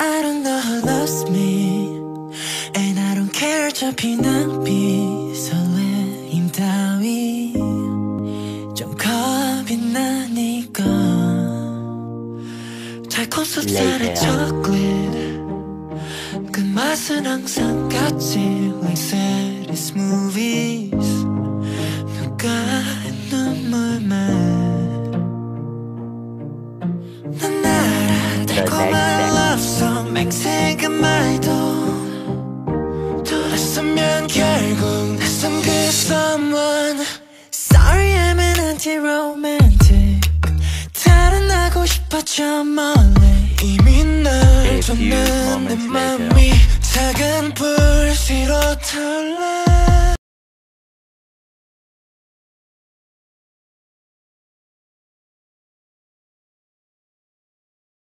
I don't know who loves me And I don't care 어차피 낭비 설레임 따위 좀 겁이 나니까 달콤소스의 초콜릿 그 맛은 항상 같지 Like series movies 누가의 눈물만 난 알아 달콤한 love song 맹세가 말도 돌아서면 결국 낯선 그 someone Sorry I'm an anti-romantic 달아나고 싶어져 멀리 이미 날 줬는 내 맘이 작은 불씨로 털래